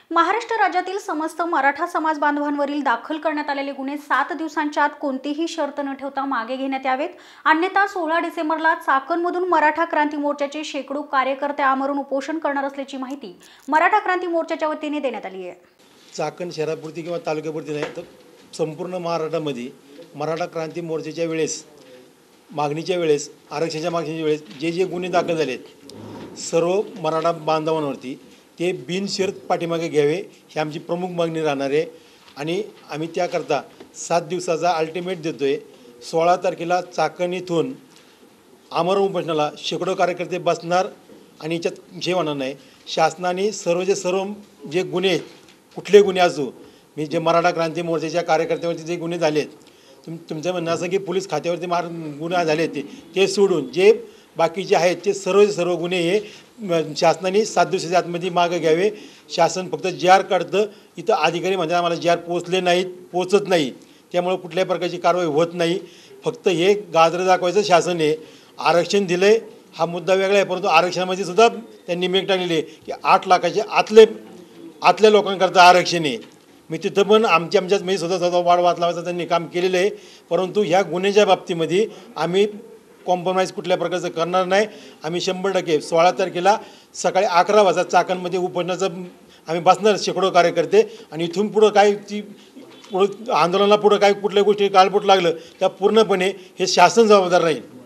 महाराष्ट्र राज्यातील समस्त मराठा समाज बांधवांवरील दाखल करण्यात आलेले गुन्हे 7 दिवसांच्या आत कोणतीही शर्त न ठेवता मागे घेण्यात यावेत, अन्यथा 16 डिसेंबरला चाकणमधून मराठा क्रांती मोर्चाचे शेकडो कार्यकर्ते आमरण उपोषण करणार असल्याची माहिती मराठा क्रांती मोर्चाच्या वतीने देण्यात आली आहे। चाकण शहरापुरती किंवा तालुक्यापुरती नाही तर संपूर्ण महाराष्ट्रामध्ये मराठा क्रांती मोर्चाच्या वेळेस मागणीच्या वेळेस आरक्षणाच्या मागणीच्या वेळेस जे गुन्हे दाखल झालेत सर्व मराठा बांधवांवरती ते बिनशर्त पाठीमागे घ्यावे ही आमची प्रमुख मागणी राहणार आहे। आणि आम्ही त्याकरता 7 दिवसाचा अल्टिमेट देतो आहे। 16 तारखेला चाकण इथून आमरण उपोषणाला शेकडो कार्यकर्ते बसणार आणि याच्यात विषय होणार नाही। शासनाने सर्व जे गुन्हे कुठले गुन्हे असो मी जे मराठा क्रांती मोर्चाच्या कार्यकर्त्यांवरती जे गुन्हे झालेत तुमचं म्हणणं असं की पोलीस खात्यावरती गुन्हे झाले ते सोडून जे बाकीचे आहेत ते सर्व गुन्हे हे शासनाने 7 दिवसाच्या आतमध्ये मागे घ्यावे। शासन फक्त जी.आर. काढतं, इथं अधिकारी म्हणजे आम्हाला जी.आर. पोचत नाही, त्यामुळे कुठल्याही प्रकारची कारवाई होत नाही। फक्त हे गाजर दाखवायचं शासन आहे। आरक्षण दिलं आहे हा मुद्दा वेगळा आहे, परंतु आरक्षणामध्ये सुद्धा त्यांनी मेक टाकलेली आहे की 8 लाखाच्या आतल्या लोकांकरता आरक्षण आहे। मी तिथं पण आमच्याच मी स्वतः वाढ वाचलावायचं त्यांनी काम केलेलं आहे, परंतु ह्या गुन्ह्याच्या बाबतीमध्ये आम्ही कॉम्प्रोमाइज कुठल्या प्रकारचं करणार नाही। आम्ही 100% 16 तारखेला सकाळी 11 वाजता चाकणमध्ये उपोषणाचं आम्ही बसणार शेकडो कार्यकर्ते आणि इथून पुढं काय आंदोलनाला पुढं काय कुठल्या गोष्टी काळपोट लागलं त्या पूर्णपणे हे शासन जबाबदार राहील।